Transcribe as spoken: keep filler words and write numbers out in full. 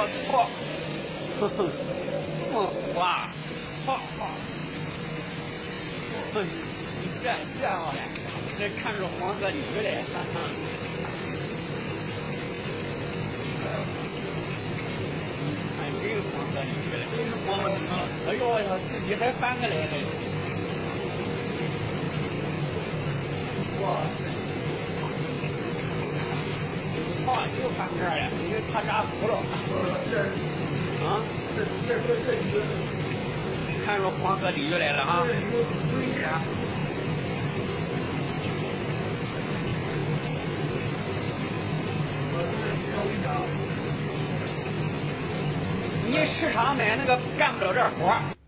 个错，呵呵，嗯，哇，好好，嘿，你这这好嘞，这看着黄色鲤鱼嘞，哈哈。看这个黄色鲤鱼嘞，这是黄色鲤鱼。哎呦我操，自己还翻过来了。哇塞！啊，又翻这儿了，因为他扎糊了。这啊，这这这这鱼，看出黄河鲤鱼来了啊！这鱼危险。你市场买那个干不了这活。